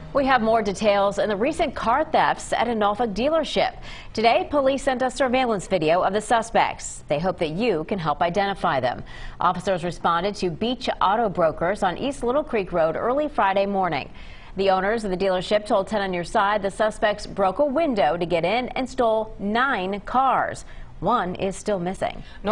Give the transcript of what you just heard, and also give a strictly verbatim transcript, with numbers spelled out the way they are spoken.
We have more details on the recent car thefts at a Norfolk dealership. Today, police sent us surveillance video of the suspects. They hope that you can help identify them. Officers responded to Beach Auto Brokers on East Little Creek Road early Friday morning. The owners of the dealership told ten on Your Side the suspects broke a window to get in and stole nine cars. One is still missing.